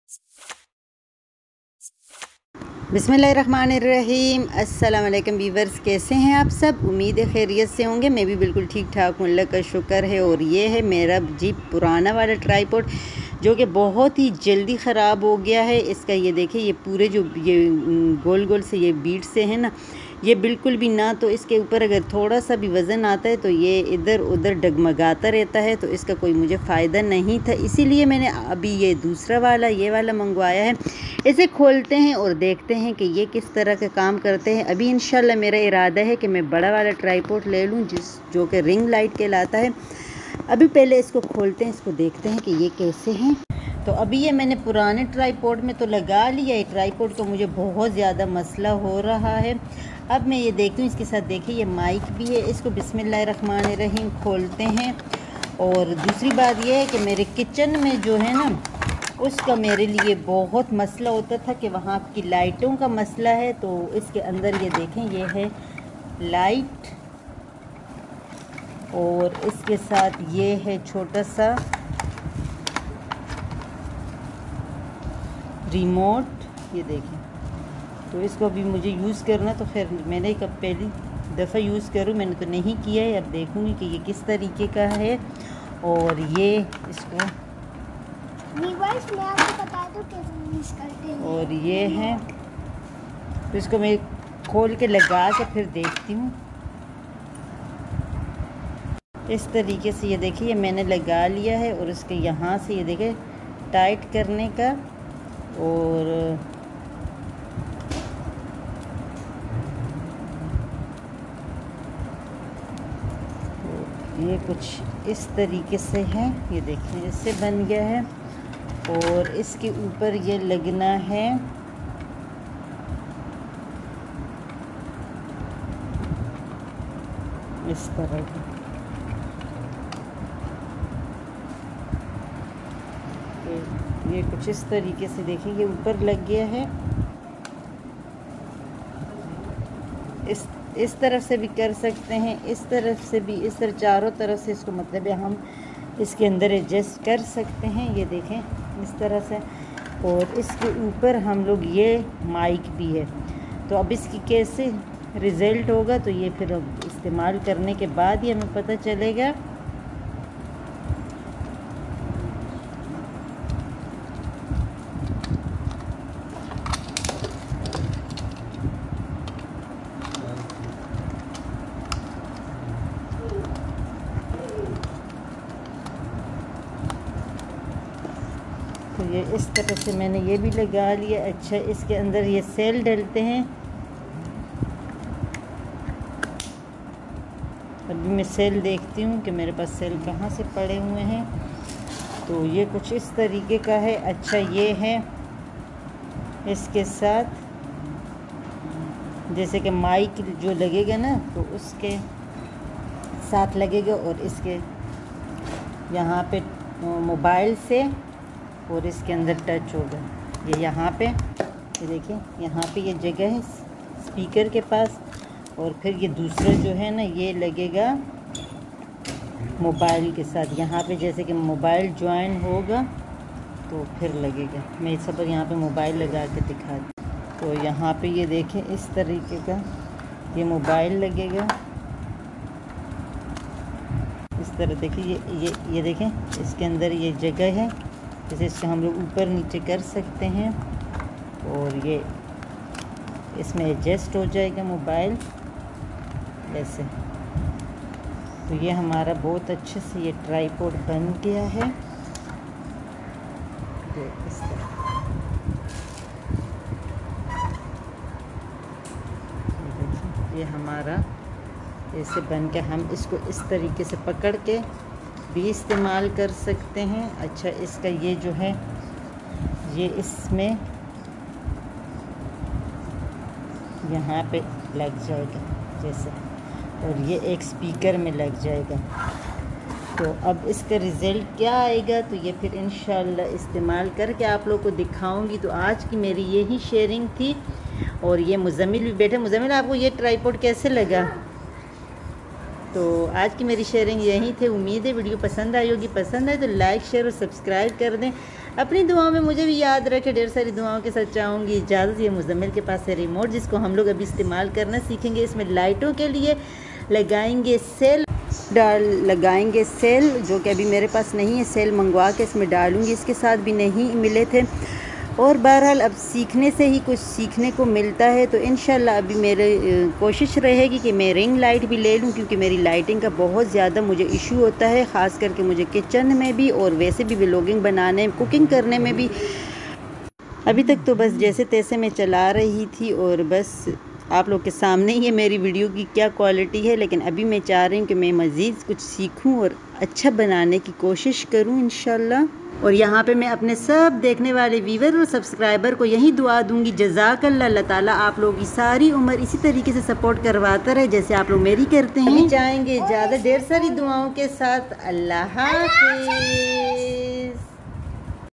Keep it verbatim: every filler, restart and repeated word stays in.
बिस्मिल्लाहिर्रहमानिर्रहीम। अस्सलाम वालेकुम व्यूअर्स, कैसे हैं आप सब? उम्मीद है खैरियत से होंगे। मैं भी बिल्कुल ठीक ठाक हूँ, अल्लाह का शुक्र है। और ये है मेरा जी पुराना वाला ट्राईपॉड जो कि बहुत ही जल्दी ख़राब हो गया है। इसका ये देखिए, ये पूरे जो ये गोल गोल से ये बीट से है ना, ये बिल्कुल भी ना तो इसके ऊपर अगर थोड़ा सा भी वज़न आता है तो ये इधर उधर डगमगाता रहता है। तो इसका कोई मुझे फ़ायदा नहीं था, इसीलिए मैंने अभी ये दूसरा वाला ये वाला मंगवाया है। इसे खोलते हैं और देखते हैं कि ये किस तरह का काम करते हैं। अभी इंशाल्लाह मेरा इरादा है कि मैं बड़ा वाला ट्राईपॉड ले लूँ, जिस जो कि रिंग लाइट कहलाता है। अभी पहले इसको खोलते हैं, इसको देखते हैं कि ये कैसे हैं। तो अभी ये मैंने पुराने ट्राईपॉड में तो लगा लिया है। ट्राईपॉड को मुझे बहुत ज़्यादा मसला हो रहा है। अब मैं ये देखती हूँ, इसके साथ देखिए ये माइक भी है। इसको बिस्मिल्लाहिर्रहमानिर्रहीम खोलते हैं। और दूसरी बात यह है कि मेरे किचन में जो है ना, उसका मेरे लिए बहुत मसला होता था कि वहाँ की लाइटों का मसला है। तो इसके अंदर ये देखें, ये है लाइट और इसके साथ ये है छोटा सा रिमोट, ये देखें। तो इसको भी मुझे यूज़ करना, तो फिर मैंने कब पहली दफ़ा यूज़ करूँ, मैंने तो नहीं किया है। अब देखूँगी कि ये किस तरीके का है। और ये इसको मैं आपको बता दूं कैसे यूज़ करते हैं। और ये है, तो इसको मैं खोल के लगा के फिर देखती हूँ। इस तरीके से ये देखिए, ये मैंने लगा लिया है। और इसके यहाँ से ये देखें टाइट करने का, और ये कुछ इस तरीके से है। ये देखिए इससे बन गया है। और इसके ऊपर ये लगना है इस तरह का। ये कुछ इस तरीके से देखिए, ये ऊपर लग गया है। इस इस तरफ से भी कर सकते हैं, इस तरफ से भी, इस तरह चारों तरफ से इसको मतलब है हम इसके अंदर एडजस्ट कर सकते हैं। ये देखें इस तरह से। और इसके ऊपर हम लोग ये माइक भी है। तो अब इसकी कैसे रिज़ल्ट होगा, तो ये फिर अब इस्तेमाल करने के बाद ही हमें पता चलेगा। तो ये इस तरह से मैंने ये भी लगा लिया। अच्छा, इसके अंदर ये सेल डलते हैं। अभी मैं सेल देखती हूँ कि मेरे पास सेल कहाँ से पड़े हुए हैं। तो ये कुछ इस तरीके का है। अच्छा, ये है इसके साथ जैसे कि माइक जो लगेगा ना, तो उसके साथ लगेगा। और इसके यहाँ पे मोबाइल से, और इसके अंदर टच होगा। ये यहाँ पे, ये देखिए यहाँ पे ये जगह है स्पीकर के पास। और फिर ये दूसरा जो है ना, ये लगेगा मोबाइल के साथ। यहाँ पे जैसे कि मोबाइल ज्वाइन होगा तो फिर लगेगा। मैं सब यहाँ पे मोबाइल लगा के दिखा दी। तो यहाँ पे ये देखें इस तरीके का ये मोबाइल लगेगा। इस तरह देखिए, ये ये ये देखें इसके अंदर ये जगह है, जैसे इसको हम लोग ऊपर नीचे कर सकते हैं। और ये इसमें एडजस्ट हो जाएगा मोबाइल ऐसे। तो ये हमारा बहुत अच्छे से ये ट्राईपॉड बन गया है। ये इस तरह ये हमारा ऐसे बन के, हम इसको इस तरीके से पकड़ के भी इस्तेमाल कर सकते हैं। अच्छा, इसका ये जो है ये इसमें यहाँ पे लग जाएगा जैसे, और ये एक स्पीकर में लग जाएगा। तो अब इसका रिज़ल्ट क्या आएगा, तो ये फिर इंशाल्लाह इस्तेमाल करके आप लोग को दिखाऊंगी। तो आज की मेरी यही शेयरिंग थी। और ये मुज़म्मिल भी बैठे। मुज़म्मिल, आपको ये ट्राईपॉड कैसे लगा? तो आज की मेरी शेयरिंग यही थे। उम्मीद है वीडियो पसंद आई होगी। पसंद आए तो लाइक शेयर और सब्सक्राइब कर दें। अपनी दुआओं में मुझे भी याद रखें। ढेर सारी दुआओं के साथ चाहूँगी इजाज़त। ये मुज़म्मिल के पास है रिमोट, जिसको हम लोग अभी इस्तेमाल करना सीखेंगे। इसमें लाइटों के लिए लगाएंगे सेल डाल लगाएंगे सेल, जो कि अभी मेरे पास नहीं है। सेल मंगवा के इसमें डालूँगी। इसके साथ भी नहीं मिले थे। और बहरहाल अब सीखने से ही कुछ सीखने को मिलता है। तो इंशाल्लाह अभी मेरे कोशिश रहेगी कि मैं रिंग लाइट भी ले लूँ, क्योंकि मेरी लाइटिंग का बहुत ज़्यादा मुझे इशू होता है, ख़ास करके मुझे किचन में भी और वैसे भी व्लॉगिंग बनाने कुकिंग करने में भी। अभी तक तो बस जैसे तैसे मैं चला रही थी और बस आप लोग के सामने ही है मेरी वीडियो की क्या क्वालिटी है। लेकिन अभी मैं चाह रही हूँ कि मैं मज़ीद कुछ सीखूँ और अच्छा बनाने की कोशिश करूँ इंशाल्लाह। और यहाँ पे मैं अपने सब देखने वाले व्यूवर और सब्सक्राइबर को यही दुआ दूंगी, जज़ाकल्लाह, अल्लाह ताला आप लोगों की सारी उम्र इसी तरीके से सपोर्ट करवाता रहे जैसे आप लोग मेरी करते हैं। चाहेंगे ज़्यादा ढेर सारी दुआओं के साथ। अल्लाह हाफ़िज़।